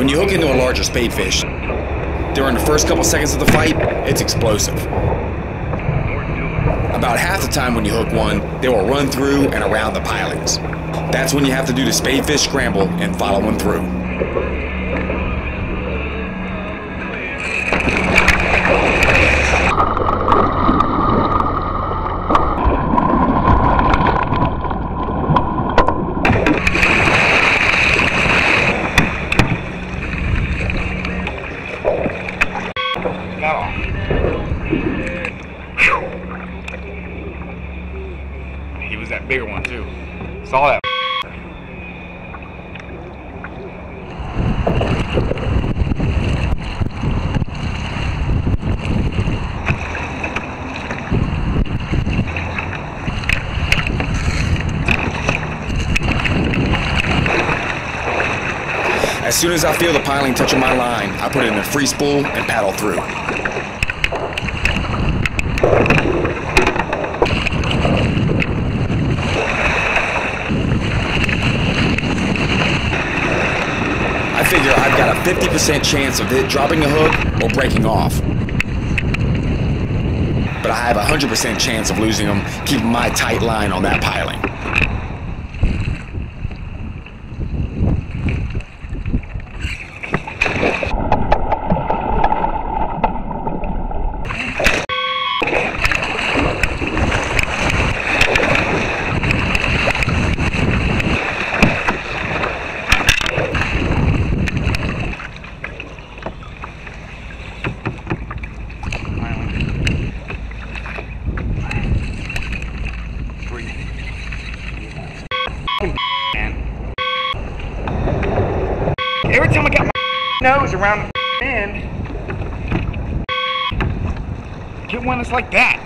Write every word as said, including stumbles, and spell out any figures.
When you hook into a larger spadefish, during the first couple seconds of the fight, it's explosive. About half the time when you hook one, they will run through and around the pilings. That's when you have to do the Spadefish Scramble and follow them through. He was that bigger one too. Saw that. As soon as I feel the piling touching my line, I put it in a free spool and paddle through. I figure I've got a fifty percent chance of it dropping the hook or breaking off. But I have a one hundred percent chance of losing them, keeping my tight line on that piling. Every time I got my nose around the end, get one that's like that.